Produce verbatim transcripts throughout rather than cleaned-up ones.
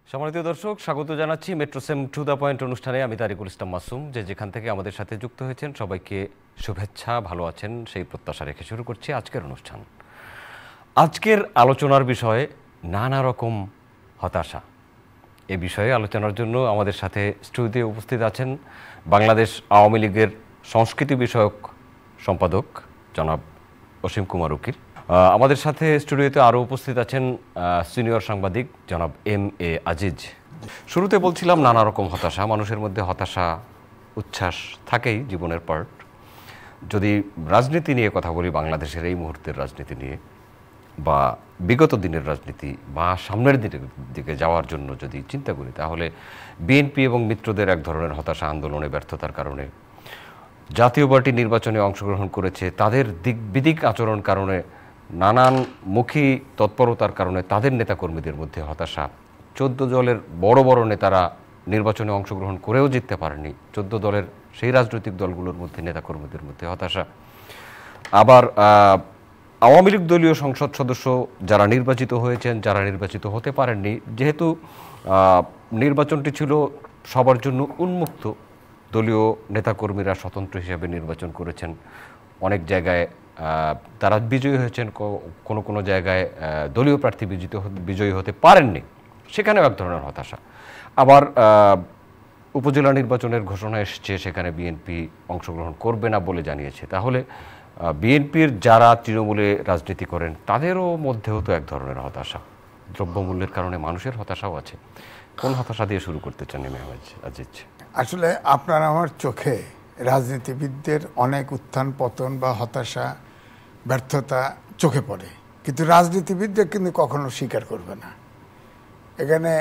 সম্মানিত দর্শক, স্বাগত জানাচ্ছি মেট্রোসেম টু দ্য পয়েন্ট অনুষ্ঠানে। আমি তারিকুল ইসলাম মাসুম। যে যেখান থেকে আমাদের সাথে যুক্ত হয়েছেন সবাইকে শুভেচ্ছা, ভালো আছেন সেই প্রত্যাশা রেখে শুরু করছি আজকের অনুষ্ঠান। আজকের আলোচনার বিষয়ে নানা রকম হতাশা। এ বিষয়ে আলোচনার জন্য আমাদের সাথে স্টুডিওতে উপস্থিত আছেন বাংলাদেশ আওয়ামী লীগের সংস্কৃতি বিষয়ক সম্পাদক জনাব অসীম কুমার উকিল। আমাদের সাথে স্টুডিওতে আরও উপস্থিত আছেন সিনিয়র সাংবাদিক জনাব এম এ আজিজ। শুরুতে বলছিলাম নানা রকম হতাশা। মানুষের মধ্যে হতাশা উচ্ছ্বাস থাকেই, জীবনের পার্ট। যদি রাজনীতি নিয়ে কথা বলি, বাংলাদেশের এই মুহূর্তের রাজনীতি নিয়ে বা বিগত দিনের রাজনীতি বা সামনের দিনের দিকে যাওয়ার জন্য যদি চিন্তা করি, তাহলে বিএনপি এবং মিত্রদের এক ধরনের হতাশা, আন্দোলনে ব্যর্থতার কারণে, জাতীয় পার্টি নির্বাচনে অংশগ্রহণ করেছে তাদের দিক বিদিক আচরণ কারণে, নানানমুখী তৎপরতার কারণে তাদের নেতাকর্মীদের মধ্যে হতাশা। চোদ্দ দলের বড় বড় নেতারা নির্বাচনে অংশগ্রহণ করেও জিততে পারেনি। চোদ্দ দলের সেই রাজনৈতিক দলগুলোর মধ্যে নেতাকর্মীদের মধ্যে হতাশা। আবার আওয়ামী লীগ দলীয় সংসদ সদস্য যারা নির্বাচিত হয়েছেন, যারা নির্বাচিত হতে পারেননি, যেহেতু নির্বাচনটি ছিল সবার জন্য উন্মুক্ত, দলীয় নেতাকর্মীরা স্বতন্ত্র হিসাবে নির্বাচন করেছেন। অনেক জায়গায় তারা বিজয়ী হয়েছেন, কোনো কোনো জায়গায় দলীয় প্রার্থী বিজিত বিজয়ী হতে পারেননি, সেখানেও এক ধরনের হতাশা। আবার উপজেলা নির্বাচনের ঘোষণা এসছে, সেখানে বিএনপি অংশগ্রহণ করবে না বলে জানিয়েছে। তাহলে বিএনপির যারা তৃণমূলে রাজনীতি করেন তাদেরও মধ্যেও তো এক ধরনের হতাশা। দ্রব্যমূল্যের কারণে মানুষের হতাশাও আছে। কোন হতাশা দিয়ে শুরু করতে চান আজিজ? আসলে আপনার আমার চোখে রাজনীতিবিদদের অনেক উত্থান পতন বা হতাশা, ব্যর্থতা চোখে পড়ে, কিন্তু রাজনীতিবিদদের কিন্তু কখনো স্বীকার করবে না। এখানে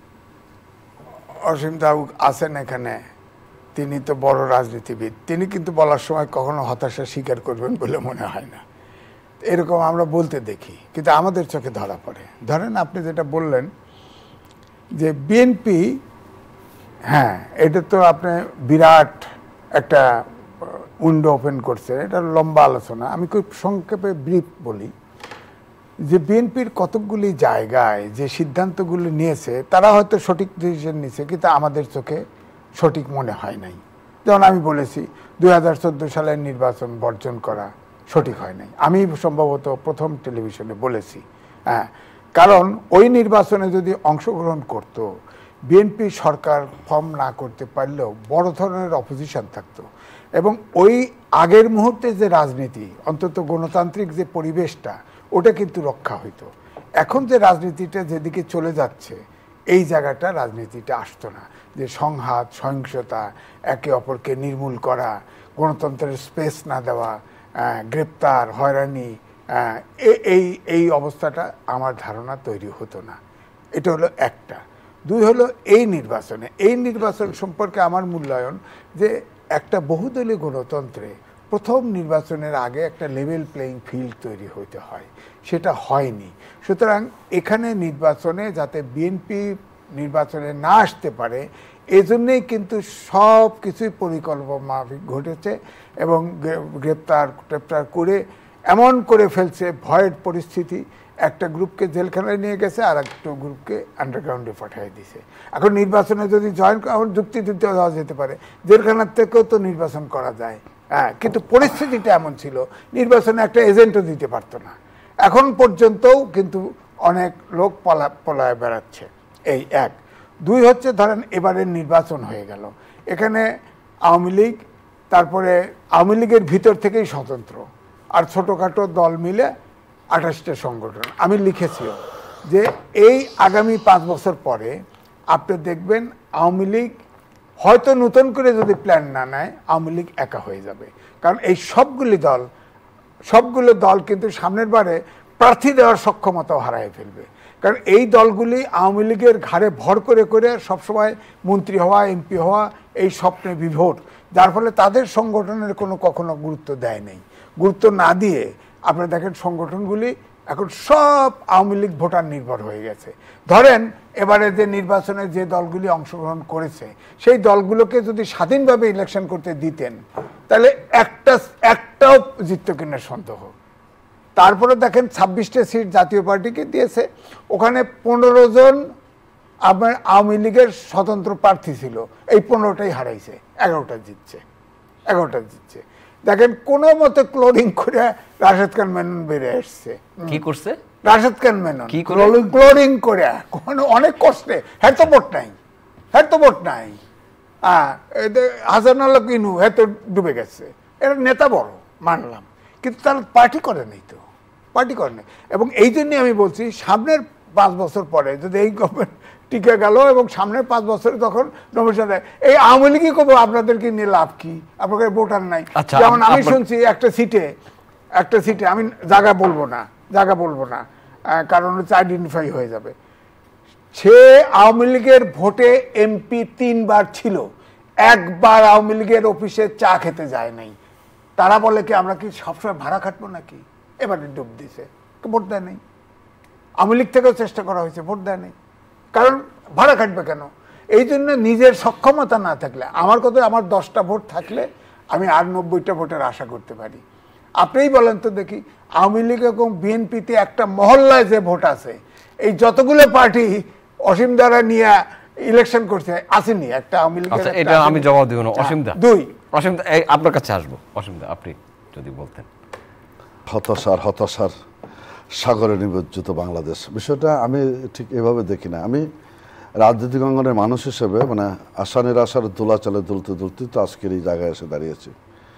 অসীম দাউ আছেন, এখানে তিনি তো বড় রাজনীতিবিদ, তিনি কিন্তু বলার সময় কখনো হতাশা স্বীকার করবেন বলে মনে হয় না। এরকম আমরা বলতে দেখি, কিন্তু আমাদের চোখে ধরা পড়ে। ধরেন আপনি যেটা বললেন যে বিএনপি, হ্যাঁ, এটা তো আপনি বিরাট একটা উইন্ডো ওপেন করছে, এটা লম্বা আলোচনা। আমি খুব সংক্ষেপে ব্রিফ বলি যে বিএনপির কতকগুলি জায়গায় যে সিদ্ধান্তগুলি নিয়েছে তারা হয়তো সঠিক ডিসিশন নিয়েছে, কিন্তু আমাদের চোখে সঠিক মনে হয় নাই। যেমন আমি বলেছি দুই হাজার চোদ্দো সালের নির্বাচন বর্জন করা সঠিক হয় নাই, আমি সম্ভবত প্রথম টেলিভিশনে বলেছি। হ্যাঁ, কারণ ওই নির্বাচনে যদি অংশগ্রহণ করতো, বিএনপি সরকার ফর্ম না করতে পারলেও বড় ধরনের অপোজিশন থাকতো, এবং ওই আগের মুহূর্তে যে রাজনীতি, অন্তত গণতান্ত্রিক যে পরিবেশটা, ওটা কিন্তু রক্ষা হইতো। এখন যে রাজনীতিটা যেদিকে চলে যাচ্ছে, এই জায়গাটা রাজনীতিটা আসতো না, যে সংঘাত, সহিংসতা, একে অপরকে নির্মূল করা, গণতন্ত্রের স্পেস না দেওয়া, গ্রেপ্তার, হয়রানি, এই এই অবস্থাটা আমার ধারণা তৈরি হতো না। এটা হলো একটা। দুই হলো এই নির্বাচনে, এই নির্বাচন সম্পর্কে আমার মূল্যায়ন যে একটা বহুদলীয় গণতন্ত্রে প্রথম নির্বাচনের আগে একটা লেভেল প্লেইং ফিল্ড তৈরি হইতে হয়, সেটা হয়নি। সুতরাং এখানে নির্বাচনে যাতে বিএনপি নির্বাচনে না আসতে পারে, এজন্যই কিন্তু সব কিছুই পরিকল্পনা মাফিক ঘটেছে, এবং গ্রেপ্তার টেপ্তার করে এমন করে ফেলছে, ভয়ের পরিস্থিতি। একটা গ্রুপকে জেলখানায় নিয়ে গেছে, আর একটা গ্রুপকে আন্ডারগ্রাউন্ডে পাঠিয়ে দিছে। এখন নির্বাচনে যদি জয়েন করা, যুক্তি দিতে দেওয়া যেতে পারে, জেলখানার থেকেও তো নির্বাচন করা যায়। হ্যাঁ, কিন্তু পরিস্থিতিটা এমন ছিল, নির্বাচনে একটা এজেন্টও দিতে পারতো না। এখন পর্যন্তও কিন্তু অনেক লোক পলা পলায় বেড়াচ্ছে। এই এক। দুই হচ্ছে, ধরেন এবারের নির্বাচন হয়ে গেল, এখানে আওয়ামী লীগ, তারপরে আওয়ামী লীগের ভিতর থেকেই স্বতন্ত্র আর ছোটোখাটো দল মিলে আঠাশটা সংগঠন। আমি লিখেছিও যে এই আগামী পাঁচ বছর পরে আপনি দেখবেন আওয়ামী লীগ হয়তো নতুন করে যদি প্ল্যান না নেয়, আওয়ামী লীগ একা হয়ে যাবে। কারণ এই সবগুলি দল সবগুলো দল কিন্তু সামনের বারে প্রার্থী দেওয়ার সক্ষমতাও হারায় ফেলবে। কারণ এই দলগুলি আওয়ামী লীগের ঘাড়ে ভর করে করে সবসময় মন্ত্রী হওয়া, এমপি হওয়া, এই স্বপ্নে বিভোর, যার ফলে তাদের সংগঠনের কোনো কখনো গুরুত্ব দেয় নাই। গুরুত্ব না দিয়ে আপনারা দেখেন সংগঠনগুলি এখন সব আওয়ামী লীগ ভোটার নির্ভর হয়ে গেছে। ধরেন এবারে যে নির্বাচনে যে দলগুলি অংশগ্রহণ করেছে, সেই দলগুলোকে যদি স্বাধীনভাবে ইলেকশন করতে দিতেন, তাহলে একটা একটাও জিতত কিনা সন্দেহ। তারপরে দেখেন ছাব্বিশটা সিট জাতীয় পার্টিকে দিয়েছে, ওখানে পনেরো জন আপনার আওয়ামী লীগের স্বতন্ত্র প্রার্থী ছিল, এই পনেরোটাই হারাইছে, এগারোটা জিতছে, এগারোটা জিতছে। দেখেন কোনো মতে ক্লোরিং করে রাশেদ খান মেনন বেড়ে আসছে। কি করছে রাশেদ খান মেনন? কি ক্লোরিং করে, অনেক কষ্টে। হ্যাঁ তো ভোট নাই, হ্যাঁ তো ভোট নাই। হ্যাঁ, হাসানুল্লাহ কিনু হ্যাঁ তো ডুবে গেছে। এরা নেতা বড় মানলাম, কিন্তু তারা পার্টি করে নাই তো, পার্টি করে নাই। এবং এই জন্যই আমি বলছি সামনের পাঁচ বছর পরে যদি এই গভর্নমেন্ট টিকে গেল এবং সামনের পাঁচ বছরে তখন নমিনেশন দেয়, এই আওয়ামী লীগই করবো আপনাদেরকে নিয়ে লাভ কি? আপনাদের ভোটার নাই। যেমন আমি শুনছি একটা সিটে, একটা সিটে আমি জায়গা বলবো না, জায়গা বলবো না কারণ হচ্ছে আইডেন্টিফাই হয়ে যাবে। সে আওয়ামী লীগের ভোটে এমপি তিনবার ছিল, একবার আওয়ামী লীগের অফিসে চা খেতে যায় নাই। তারা বলে কি আমরা কি সবসময় ভাড়া খাটবো নাকি? এবারে ডুব দিছে, ভোট দেয় নাই। আওয়ামী লীগ থেকেও চেষ্টা করা হয়েছে, ভোট দেয় নাই। কারণ ভাড়া খাটবে কেন? এই জন্য নিজের সক্ষমতা না থাকলে, আমার কথা আমার দশটা ভোট থাকলে আমি আর নব্বইটা ভোটের আশা করতে পারি। আপনিই বলেন তো দেখি, আওয়ামী লীগ এবং বিএনপিতে একটা মহল্লায় যে ভোট আছে, এই যতগুলো পার্টি অসীম দ্বারা নিয়ে ইলেকশন করছে আসেনি একটা আওয়ামী লীগ। এটা আমি জবাব দিব না। অসীম দা, দুই অসীম দা আপনার কাছে আসবো। অসীম দা আপনি যদি বলতেন। হতাশার হতাশার সাগরে নিমজ্জিত বাংলাদেশ, বিষয়টা আমি ঠিক এভাবে দেখি না। আমি রাজনৈতিক অঙ্গনের মানুষ হিসেবে মানে আশা নিরাশার দোলাচলে দুলতে দুলতে তো আজকের এই জায়গায় এসে দাঁড়িয়েছি।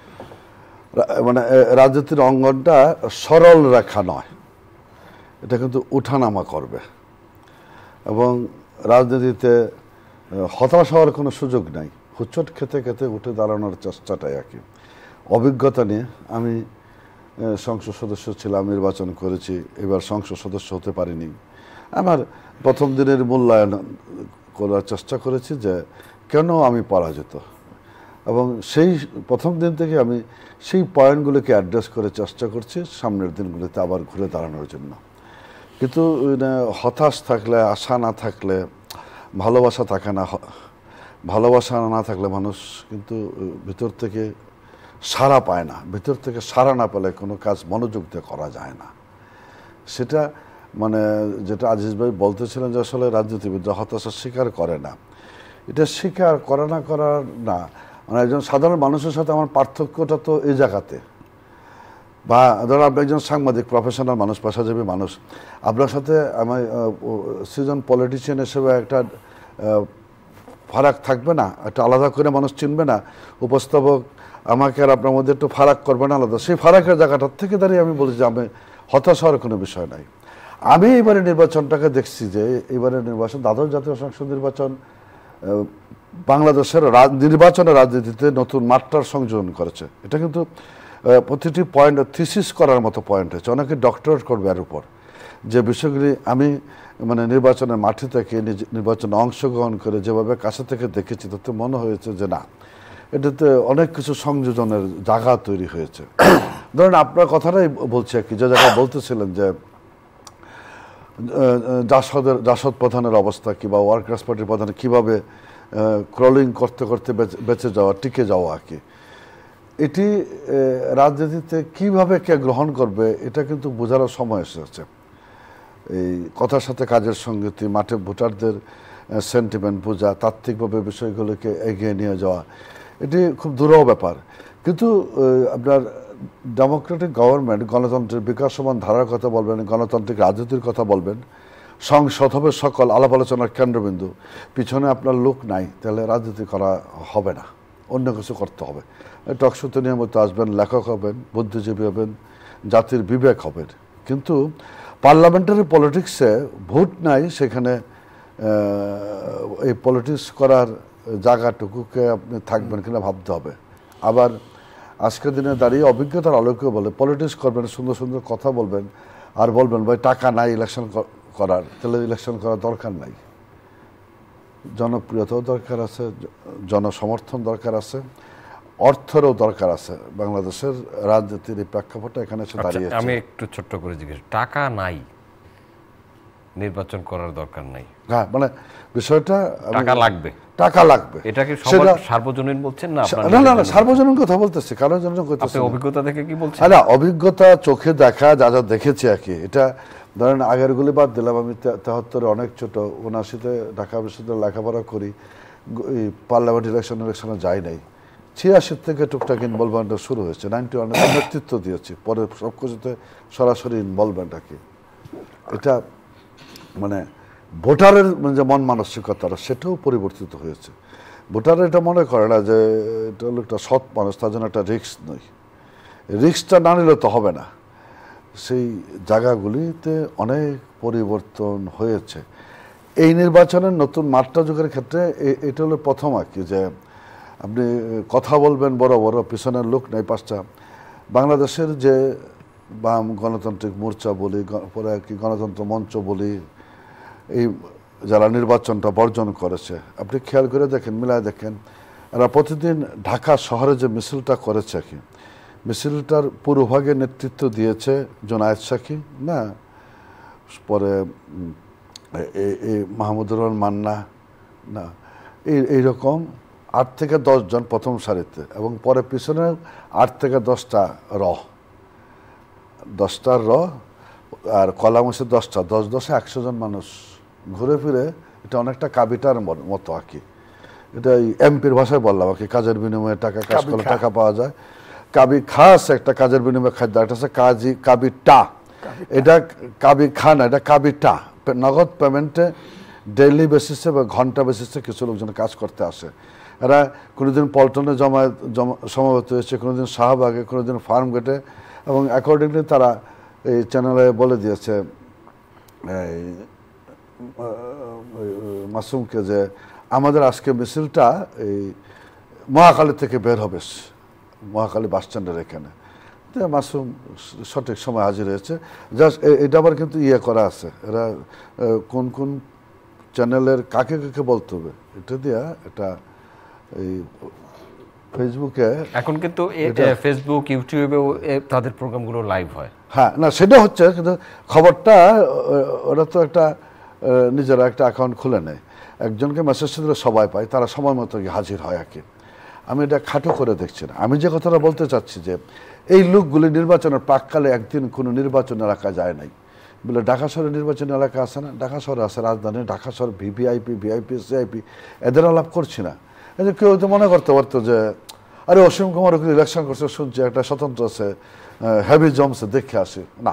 মানে রাজনীতির অঙ্গনটা সরল রেখা নয়, এটা কিন্তু উঠানামা করবে এবং রাজনীতিতে হতাশ হওয়ার কোনো সুযোগ নাই। হুচ্চট খেতে খেতে উঠে দাঁড়ানোর চেষ্টাটাই আর কি। অভিজ্ঞতা নিয়ে আমি সংসদ সদস্য ছিলাম, নির্বাচন করেছি, এবার সংসদ সদস্য হতে পারিনি। আমার প্রথম দিনের মূল্যায়ন করার চেষ্টা করেছি যে কেন আমি পরাজিত, এবং সেই প্রথম দিন থেকে আমি সেই পয়েন্টগুলোকে অ্যাড্রেস করে চেষ্টা করছি সামনের দিনগুলোতে আবার ঘুরে দাঁড়ানোর জন্য। কিন্তু হতাশ থাকলে, আশা না থাকলে, ভালোবাসা থাকে না। ভালোবাসা না থাকলে মানুষ কিন্তু ভিতর থেকে সাড়া পায় না। ভিতর থেকে সাড়া না পেলে কোনো কাজ মনোযোগ দিয়ে করা যায় না। সেটা মানে যেটা আজিজ ভাই বলতেছিলেন যে আসলে রাজনীতিবিদরা হতাশা স্বীকার করে না, এটা স্বীকার করে না করার না, মানে একজন সাধারণ মানুষের সাথে আমার পার্থক্যটা তো এই জায়গাতে। বা ধরো আপনি একজন সাংবাদিক, প্রফেশনাল মানুষ, পেশাজীবী মানুষ, আপনার সাথে আমার সিজন পলিটিশিয়ান হিসেবে একটা ফারাক থাকবে না, একটা আলাদা করে মানুষ চিনবে না। উপস্থাপক আমাকে আর আপনার মধ্যে একটু ফারাক করবে না আলাদা। সেই ফারাকের জায়গাটার থেকে দাঁড়িয়ে আমি বলছি যে আমি হতাশ হওয়ার কোনো বিষয় নাই। আমি এবারে নির্বাচনটাকে দেখছি যে এবারে নির্বাচন, দ্বাদশ জাতীয় সংসদ নির্বাচন বাংলাদেশের নির্বাচনের রাজনীতিতে নতুন মাত্রার সংযোজন করেছে। এটা কিন্তু প্রতিটি পয়েন্ট থিসিস করার মতো পয়েন্ট হয়েছে। অনেকে ডক্টরেট করবে এর উপর, যে বিষয়গুলি আমি মানে নির্বাচনের মাঠে থেকে নির্বাচনে অংশগ্রহণ করে যেভাবে কাছে থেকে দেখেছি, তাতে মনে হয়েছে যে না, এটাতে অনেক কিছু সংযোজনের জায়গা তৈরি হয়েছে। ধরেন আপনার কথাটাই বলছি আর কি, যে জায়গায় বলতেছিলেন যে জাসদের জাসদ প্রধানের অবস্থা কি, বা ওয়ার্কার্স পার্টির প্রধান কীভাবে ক্রলিং করতে করতে বেঁচে যাওয়া, টিকে যাওয়া আর কি, এটি রাজনীতিতে কিভাবে কে গ্রহণ করবে এটা কিন্তু বোঝারও সময় এসেছে। এই কথার সাথে কাজের সঙ্গতি, মাঠে ভোটারদের সেন্টিমেন্ট বোঝা, তাত্ত্বিকভাবে বিষয়গুলোকে এগিয়ে নিয়ে যাওয়া, এটি খুব দুরূহ ব্যাপার। কিন্তু আপনার ডেমোক্রেটিক গভর্নমেন্ট, গণতন্ত্রের বিকাশমান ধারার কথা বলবেন, গণতান্ত্রিক রাজনীতির কথা বলবেন, সংসদ হবে সকল আলাপ আলোচনার কেন্দ্রবিন্দু, পিছনে আপনার লোক নাই, তাহলে রাজনীতি করা হবে না, অন্য কিছু করতে হবে। টকশোতে নিয়মিত আসবেন, লেখক হবেন, বুদ্ধিজীবী হবেন, জাতির বিবেক হবেন। কিন্তু পার্লামেন্টারি পলিটিক্সে ভোট নাই, সেখানে এই পলিটিক্স করার জায়গাটুকুকে আপনি থাকবেন কিনা ভাবতে হবে। আবার আজকের দিনে দাঁড়িয়ে অভিজ্ঞতার আলোকে বলে পলিটিক্স করবেন, সুন্দর সুন্দর কথা বলবেন, আর বলবেন ভাই টাকা নাই ইলেকশন করার, তাহলে ইলেকশন করার দরকার নাই। জনপ্রিয়তাও দরকার আছে, জনসমর্থন দরকার আছে, অর্থেরও দরকার আছে। বাংলাদেশের রাজনীতির এই প্রেক্ষাপটে এখানে এসে দাঁড়িয়েছে। আমি একটু ছোট্ট করে জিজ্ঞেস, টাকা নাই নির্বাচন করার দরকার নাই, হ্যাঁ মানে বিষয়টা টাকা লাগবে, টাকা লাগবে। এটা কি সার্বজনীন বলছেন না? না না না, সার্বজনীন কথা বলতেছি, কারোর জন্য অভিজ্ঞতা থেকে কি বলছেন? না, অভিজ্ঞতা চোখে দেখা, যা যা দেখেছি আর কি, এটা ধরেন আগেরগুলি বাদ দিলাম, আমি তেহাত্তরে অনেক ছোট, উনআশিতে ঢাকা বিশ্ববিদ্যালয়ে লেখাপড়া করি, পার্লামেন্ট ইলেকশন ইলেকশনে যাই নাই। ছিয়াশির থেকে টুকটাক ইনভলভমেন্টটা শুরু হয়েছে, নাইনটি ওয়ানে নেতৃত্ব দিয়েছি, পরে সব কিছুতে সরাসরি ইনভলভমেন্ট আর কি। এটা মানে ভোটারের যে মন মানসিকতাটা সেটাও পরিবর্তিত হয়েছে। ভোটার এটা মনে করে না যে এটা হলো একটা সৎ মানুষ, তার জন্য একটা রিস্ক নয়, রিস্কটা না নিলে তো হবে না। সেই জায়গাগুলিতে অনেক পরিবর্তন হয়েছে। এই নির্বাচনের নতুন মাত্রা যুগের ক্ষেত্রে এটা হলো প্রথম আর কি, যে আপনি কথা বলবেন বড় বড়, পিছনের লোক নেই পাঁচটা। বাংলাদেশের যে বাম গণতান্ত্রিক মোর্চা বলি, পরে আর কি গণতন্ত্র মঞ্চ বলি, এই যারা নির্বাচনটা বর্জন করেছে, আপনি খেয়াল করে দেখেন, মিলায় দেখেন, এরা প্রতিদিন ঢাকা শহরে যে মিছিলটা করেছে কি, মিছিলটার পুরোভাগে নেতৃত্ব দিয়েছে জোনায়েদ সাকি, না পরে এই মাহমুদুর রহমান মান্না, না এই এইরকম আট থেকে দশ জন প্রথম সারিতে, এবং পরে পিছনে আট থেকে দশটা র দশটার র আর কলামসে দশটা, দশ দশে একশো জন মানুষ ঘুরে ফিরে। এটা অনেকটা কাবিটার মতো আর কি, এটা এমপির ভাষায় বললাম আর কি, কাজের বিনিময়ে টাকা, কাজ করলে টাকা পাওয়া যায়। কাবি খাস একটা কাজের বিনিময়ে খাদ্য, একটা হচ্ছে কাজী কাবিটা, এটা কাবি খা না, এটা কাবিটা। নগদ পেমেন্টে ডেইলি বেসিসে বা ঘন্টা বেসিসে কিছু লোকজন কাজ করতে আসে। এরা কোনোদিন পল্টনে জমা জমা সমাবেত হয়েছে, কোনোদিন শাহবাগে, কোনোদিন ফার্ম গেটে, এবং অ্যাকর্ডিংলি তারা এই চ্যানেলে বলে দিয়েছে এই মাসুমকে যে আমাদের আজকে মিছিলটা এই মহাখালী থেকে বের হবে, মহাখালী বাস স্ট্যান্ডের এখানে। তো মাসুম সঠিক সময় হাজির হয়েছে। জাস্ট এটা আবার কিন্তু ইয়ে করা আছে, এরা কোন কোন চ্যানেলের কাকে কাকে বলতে হবে এটা দিয়া, এটা এই ফেসবুকে এখন কিন্তু ফেসবুক ইউটিউবেও তাদের প্রোগ্রামগুলো লাইভ হয়। হ্যাঁ, না সেটা হচ্ছে, কিন্তু খবরটা ওরা তো একটা নিজেরা একটা অ্যাকাউন্ট খুলে নেয়, একজনকে মেসেজ দিলে সবাই পায়, তারা সময় মতো হাজির হয় আর কি। আমি এটা খাটো করে দেখছি না। আমি যে কথাটা বলতে চাচ্ছি যে এই লোকগুলি নির্বাচনের প্রাককালে একদিন কোনো নির্বাচন এলাকা যায় নাই বলে, ঢাকা শহরে নির্বাচনী এলাকা আছে না, ঢাকা শহরে আছে রাজধানী, ঢাকা শহর ভিভিআইপি ভিআইপি সিআইপি, এদের আলাপ করছি না। এই যে কেউ তো মনে করতে পারতো যে আরে অসীম কুমার ওখানে ইলেকশন করছে, শুনছি একটা স্বতন্ত্র আছে, হেভি জমসে দেখে আসি না।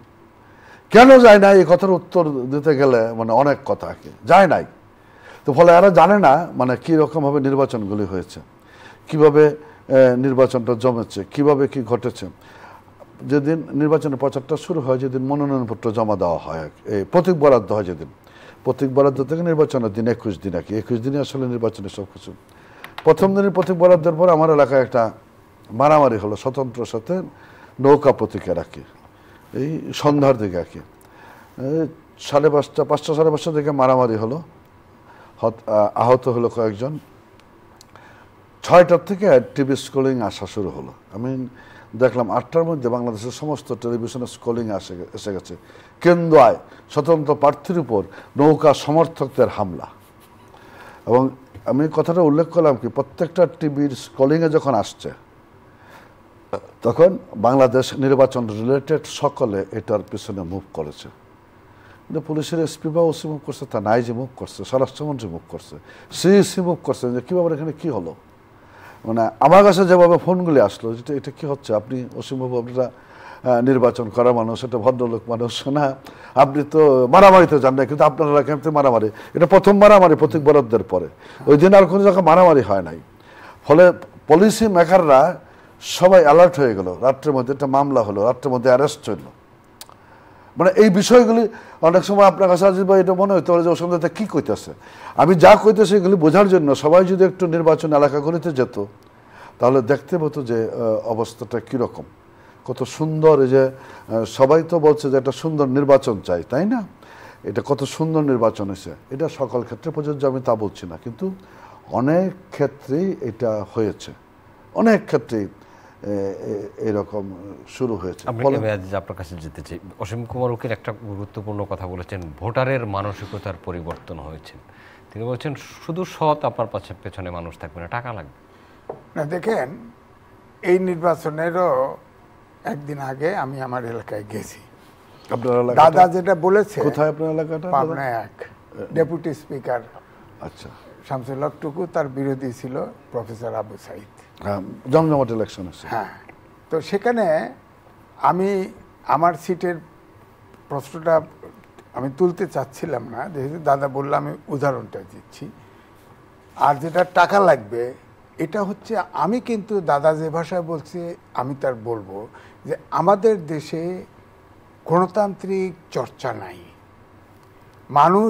কেন যায় না এই কথার উত্তর দিতে গেলে মানে অনেক কথা আর কি, যায় নাই। তো ফলে এরা জানে না মানে কী রকমভাবে নির্বাচনগুলি হয়েছে, কিভাবে নির্বাচনটা জমেছে, কিভাবে কি ঘটেছে। যেদিন নির্বাচনের প্রচারটা শুরু হয়, যেদিন মনোনয়নপত্র জমা দেওয়া হয়, এই প্রতীক বরাদ্দ হয় যেদিন, প্রতীক বরাদ্দ থেকে নির্বাচনের দিন একুশ দিন আর কি, একুশ দিনে আসলে নির্বাচনের সব কিছু। প্রথম দিনের প্রতীক বরাদ্দের পর আমার এলাকায় একটা মারামারি হলো স্বতন্ত্রের সাথে নৌকা প্রতীকের আর কি, এই সন্ধ্যার দিকে আর কি, সাড়ে পাঁচটা পাঁচটা সাড়ে পাঁচটার দিকে মারামারি হলো, আহত হলো কয়েকজন। ছয়টার থেকে টিভি স্কলিং আসা শুরু হলো। আমি দেখলাম আটটার মধ্যে বাংলাদেশের সমস্ত টেলিভিশনে স্কলিং আসে এসে গেছে, কেন্দ্রায় স্বতন্ত্র প্রার্থীর উপর নৌকা সমর্থকদের হামলা। এবং আমি কথাটা উল্লেখ করলাম কি, প্রত্যেকটা টিভির স্কলিংয়ে যখন আসছে তখন বাংলাদেশ নির্বাচন রিলেটেড সকলে এটার পিছনে মুভ করেছে। কিন্তু পুলিশের এসপি বা ওসি মুভ করছে, তা নাই যে মুভ করছে, স্বরাষ্ট্রমন্ত্রী মুভ করছে, সিইসি মুভ করছে, যে কীভাবে এখানে কী হলো। মানে আমার কাছে যেভাবে ফোনগুলি আসলো, যেটা এটা কী হচ্ছে, আপনি অসীমবাবু আপনারা নির্বাচন করা মানুষ, এটা ভদ্রলোক মানুষ না, আপনি তো মারামারিতে যান না, কিন্তু আপনার এলাকায় মারামারি, এটা প্রথম মারামারি প্রতীক বরাদ্দের পরে, ওই দিন আর কোনো জায়গায় মারামারি হয় নাই। ফলে পলিসি মেকাররা সবাই অ্যালার্ট হয়ে গেল, রাত্রের মধ্যে একটা মামলা হলো, রাত্রের মধ্যে অ্যারেস্ট হইল। মানে এই বিষয়গুলি অনেক সময় আপনার কাছে আসবে এটা মনে হইতে পারে যে ওর সঙ্গে কী কইতেছে। আমি যা কইতেছি এগুলি বোঝার জন্য সবাই যদি একটু নির্বাচন এলাকাগুলিতে যেত তাহলে দেখতে পেতো যে অবস্থাটা কীরকম, কত সুন্দর। এই যে সবাই তো বলছে যে একটা সুন্দর নির্বাচন চাই, তাই না? এটা কত সুন্দর নির্বাচন হয়েছে, এটা সকল ক্ষেত্রে প্রযোজ্য আমি তা বলছি না, কিন্তু অনেক ক্ষেত্রেই এটা হয়েছে, অনেক ক্ষেত্রেই এরকম শুরু হয়েছে। আপনার কাছে যেতে চাই, অসীম কুমার উকিল একটা গুরুত্বপূর্ণ কথা বলেছেন, ভোটারের মানসিকতার পরিবর্তন হয়েছে। তিনি বলছেন শুধু সৎ আপনার পাশে পেছনে মানুষ থাকবে না, টাকা লাগবে না। দেখেন, এই নির্বাচনেরও একদিন আগে আমি আমার এলাকায় গেছি, আপনার এলাকাটা দাদা যেটা বলেছে, কোথায় আপনার এলাকাটা? পাবনা এক, ডেপুটি স্পিকার আচ্ছা, শামসুল হক টুকু, তার বিরোধী ছিল প্রফেসর আবু সাইদ। হ্যাঁ, জমজমাট ইলেকশন আছে। হ্যাঁ, তো সেখানে আমি আমার সিটের প্রশ্নটা আমি তুলতে চাচ্ছিলাম না, যেহেতু দাদা বললো আমি উদাহরণটা দিচ্ছি। আর যেটা টাকা লাগবে, এটা হচ্ছে আমি কিন্তু দাদা যে ভাষায় বলছে আমি তার বলবো যে আমাদের দেশে গণতান্ত্রিক চর্চা নাই। মানুষ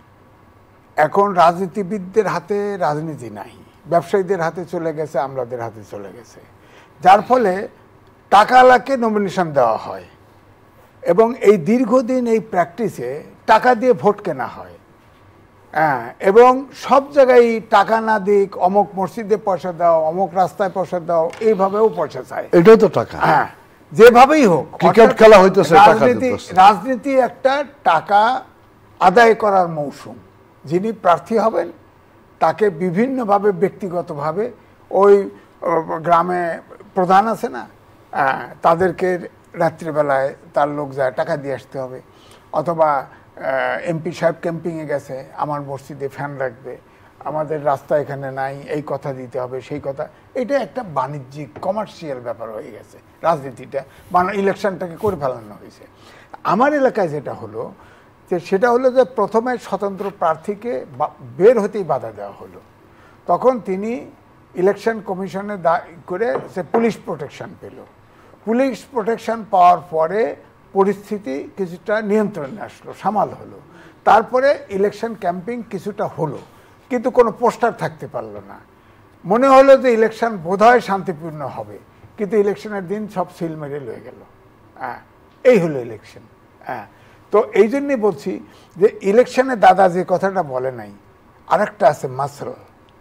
এখন রাজনীতিবিদদের হাতে রাজনীতি নাই, ব্যবসায়ীদের হাতে চলে গেছে, আমলাদের হাতে চলে গেছে, যার ফলে টাকালাকে নমিনেশন দেওয়া হয় এবং এই দীর্ঘদিন এই প্র্যাকটিসে টাকা দিয়ে ভোট কেনা হয়। হ্যাঁ, এবং সব জায়গায় টাকা না দিক, অমুক মসজিদে পয়সা দাও, অমুক রাস্তায় পয়সা দাও, এইভাবেও পয়সা চায়। এটাও তো টাকা। হ্যাঁ, যেভাবেই হোক, ক্রিকেট খেলা হইতেছে, রাজনীতি রাজনীতি একটা টাকা আদায় করার মৌসুম। যিনি প্রার্থী হবেন তাকে বিভিন্নভাবে ব্যক্তিগতভাবে ওই গ্রামে প্রধান আছে না, তাদেরকে রাত্রিবেলায় তার লোক যায় টাকা দিয়ে আসতে হবে, অথবা এমপি সাহেব ক্যাম্পিংয়ে গেছে, আমার মসজিদে ফ্যান রাখবে, আমাদের রাস্তা এখানে নাই, এই কথা দিতে হবে, সেই কথা। এটা একটা বাণিজ্যিক কমার্শিয়াল ব্যাপার হয়ে গেছে রাজনীতিটা, মানে ইলেকশনটাকে করে ফেলানো হয়েছে। আমার এলাকায় যেটা হলো যে সেটা হলো যে প্রথমে স্বতন্ত্র প্রার্থীকে বের হতেই বাধা দেওয়া হলো। তখন তিনি ইলেকশন কমিশনে করে সে পুলিশ প্রোটেকশন পেল। পুলিশ প্রোটেকশন পাওয়ার পরে পরিস্থিতি কিছুটা নিয়ন্ত্রণে আসলো, সামাল হলো। তারপরে ইলেকশন ক্যাম্পিং কিছুটা হলো, কিন্তু কোনো পোস্টার থাকতে পারলো না। মনে হলো যে ইলেকশন বোধহয় শান্তিপূর্ণ হবে, কিন্তু ইলেকশনের দিন সব সিল মেরে লয়ে গেল। হ্যাঁ, এই হলো ইলেকশন। হ্যাঁ, তো এই জন্যই বলছি যে ইলেকশনে দাদা যে কথাটা বলে নাই, আরেকটা আছে মাসল।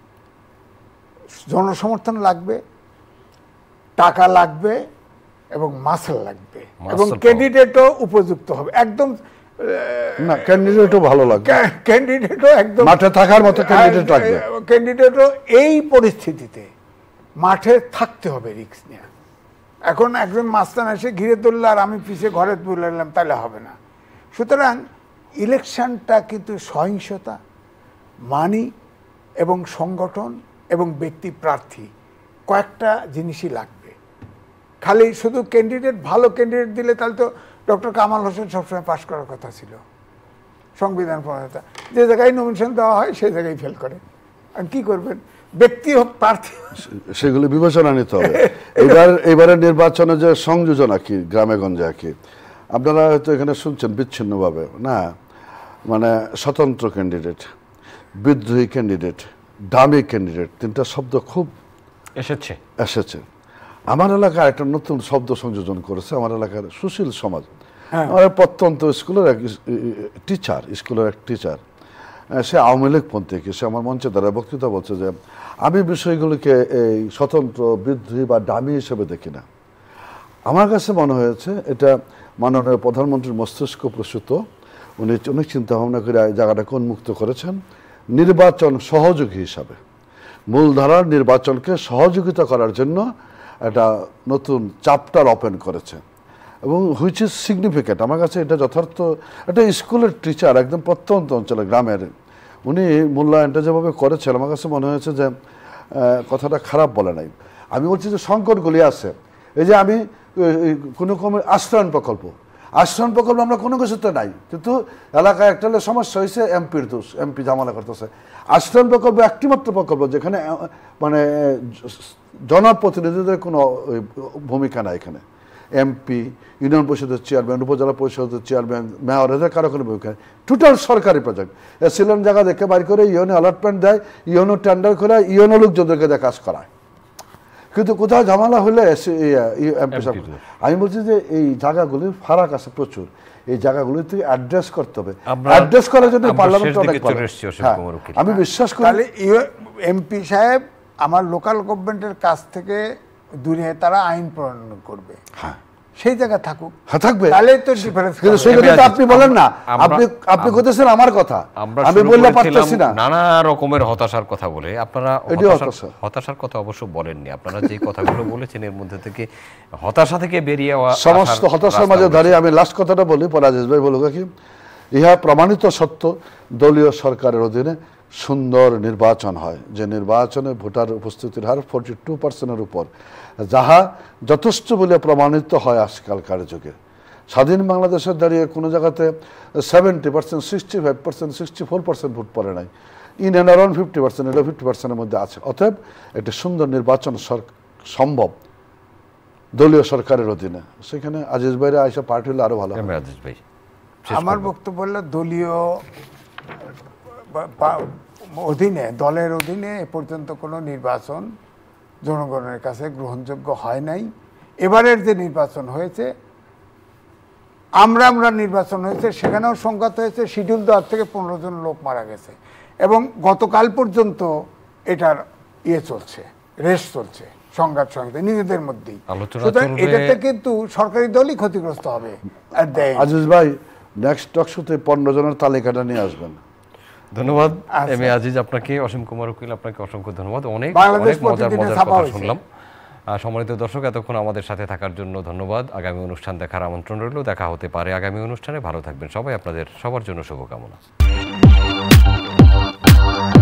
জনসমর্থন লাগবে, টাকা লাগবে এবং মাসল লাগবে, এবং ক্যান্ডিডেটও উপযুক্ত হবে। একদম না, ক্যান্ডিডেটও ভালো লাগবে, ক্যান্ডিডেটও একদম মাঠে থাকার মতো ক্যান্ডিডেট লাগবে। ক্যান্ডিডেটও এই পরিস্থিতিতে মাঠে থাকতে হবে রিস্ক নিয়ে। এখন একজন মাস্তান এসে ঘিরে ধরল আর আমি পিছিয়ে ঘরে তুলে নিলাম, তাহলে হবে না। সুতরাং ইলেকশনটা কিন্তু সহিংসতা, মানি এবং সংগঠন এবং ব্যক্তি প্রার্থী কয়েকটা জিনিসই লাগবে। খালি শুধু ক্যান্ডিডেট, ভালো ক্যান্ডিডেট দিলে তাহলে তো ডক্টর কামাল হোসেন সবসময় পাশ করার কথা ছিল, সংবিধান প্রণেতা। যে জায়গায় নমিনেশন দেওয়া হয় সেই জায়গায় ফেল করে। আর কি করবেন, ব্যক্তি হোক প্রার্থী, সেগুলো বিবেচনা নিতে হবে। এবার এবারের নির্বাচনে যে সংযোজনা কি গ্রামে গঞ্জে কি, আপনারা হয়তো এখানে শুনছেন বিচ্ছিন্নভাবে না, মানে স্বতন্ত্র ক্যান্ডিডেট, বিদ্রোহী ক্যান্ডিডেট, ডামি ক্যান্ডিডেট, তিনটা শব্দ খুব এসেছে এসেছে আমার এলাকায় একটা নতুন শব্দ সংযোজন করেছে আমার এলাকার সুশীল সমাজ। আমার প্রত্যন্ত স্কুলের এক টিচার, স্কুলের এক টিচার, সে আওয়ামী লীগ পন্থী, সে আমার মঞ্চে দ্বারা বক্তৃতা বলছে যে আমি বিষয়গুলিকে এই স্বতন্ত্র, বিদ্রোহী বা ডামি হিসেবে দেখি না। আমার কাছে মনে হয়েছে এটা মাননীয় প্রধানমন্ত্রীর মস্তিষ্ক প্রসূত, উনি অনেক চিন্তাভাবনা করে জায়গাটাকে উন্মুক্ত করেছেন নির্বাচন সহযোগী হিসাবে, মূলধারার নির্বাচনকে সহযোগিতা করার জন্য একটা নতুন চ্যাপ্টার ওপেন করেছে, এবং হুইচ ইজ সিগনিফিক্যান্ট। আমার কাছে এটা যথার্থ। একটা স্কুলের টিচার, একদম প্রত্যন্ত অঞ্চলে গ্রামের, উনি মূল্যায়নটা যেভাবে করেছেন আমার কাছে মনে হয়েছে যে কথাটা খারাপ বলে নাই। আমি বলছি যে সংকটগুলি আছে, এই যে আমি কোনো কোনো আশ্রয়ণ প্রকল্প, আশ্রয়ণ প্রকল্প আমরা কোনো কিছুতে নাই, কিন্তু এলাকায় একটা হলে সমস্যা হয়েছে, এমপির দোষ, এমপি ঝামেলা করতেছে। আশ্রয়ণ প্রকল্প একটিমাত্র প্রকল্প যেখানে মানে জনপ্রতিনিধিদের কোনো ভূমিকা নাই। এখানে এমপি, ইউনিয়ন পরিষদের চেয়ারম্যান, উপজেলা পরিষদের চেয়ারম্যান, মেয়র, এদের কারো কোনো ভূমিকা নেই। টোটাল সরকারি প্রজেক্ট। এসিলেন জায়গা দেখে বাইর করে ইউনো অ্যালটমেন্ট দেয়, ইউনো টেন্ডার করে, ইউনো লোকজনদেরকে দিয়ে কাজ করায়। কিন্তু কোথাও ঝামেলা হলে এমপি সাহেব, আমি বলছি যে এই জায়গাগুলির ফারাক আছে প্রচুর, এই জায়গাগুলিতে অ্যাড্রেস করতে হবে। অ্যাড্রেস করার জন্য পার্লামেন্ট অনেক ভালো। আমি বিশ্বাস করি এমপি সাহেব আমার লোকাল গভর্নমেন্টের কাছ থেকে দূরে তারা আইন প্রণয়ন করবে। হ্যাঁ, সেই জায়গা থাকুক, হ্যাঁ থাকবে, তাহলে তো ডিফারেন্স। কিন্তু সেটা তো আপনি বলেন না, আপনি আপনি কইতেছেন আমার কথা, আমি বললে পারতেছি না। নানা রকমের হতাশার কথা বলে আপনারা হতাশার কথা অবশ্য বলেননি, আপনারা যে কথাগুলো বলেছেন এর মধ্যে থেকে হতাশা থেকে বেরিয়ে সমস্ত হতাশার মাঝে দাঁড়িয়ে আমি লাস্ট কথাটা বলি, পরে আজিজ ভাই বলুক কি। ইহা প্রমাণিত সত্য, দলীয় সরকারের অধীনে সুন্দর নির্বাচন হয়, যে নির্বাচনে ভোটার উপস্থিতির হার ফোরটি টু পার্সেন্টের উপর, যাহা যথেষ্ট বলে প্রমাণিত হয় আজকালকার যুগে। স্বাধীন বাংলাদেশের দাঁড়িয়ে কোনো জায়গাতে seventy percent sixty five percent sixty four percent vote পড়ে নাই, in and around fifty percent, এটা ফিফটি পার্সেন্টের মধ্যে আছে। অতএব একটি সুন্দর নির্বাচন সম্ভব দলীয় সরকারের অধীনে। সেখানে আজিজ ভাইরা আইসা পার্টি হলে আরো ভালো। আজিজ ভাই, আমার বক্তব্য হলো দলীয় অধীনে, দলের অধীনে এ পর্যন্ত কোনো নির্বাচন জনগণের কাছে গ্রহণযোগ্য হয় নাই। এবারের যে নির্বাচন হয়েছে, আমরা আমরা নির্বাচন হয়েছে, সেখানেও সংঘাত হয়েছে, শিডিউল দেওয়ার থেকে পনেরো জন লোক মারা গেছে, এবং গতকাল পর্যন্ত এটার ইয়ে চলছে, রেস চলছে, সংঘাত সংঘাত নিজেদের মধ্যেই। সুতরাং এটাতে কিন্তু সরকারি দলই ক্ষতিগ্রস্ত হবে। আজিজ ভাই, নেক্সট টক শোতে পনেরো জনের তালিকাটা নিয়ে আসবেন। ধন্যবাদ এম এ আজিজ, আপনাকে অসীম কুমার উকিল, আপনাকে অসংখ্য ধন্যবাদ। অনেক অনেক মজার মজার কথা শুনলাম। সম্মানিত দর্শক, এতক্ষণ আমাদের সাথে থাকার জন্য ধন্যবাদ। আগামী অনুষ্ঠান দেখার আমন্ত্রণ রইল, দেখা হতে পারে আগামী অনুষ্ঠানে। ভালো থাকবেন সবাই, আপনাদের সবার জন্য শুভকামনা।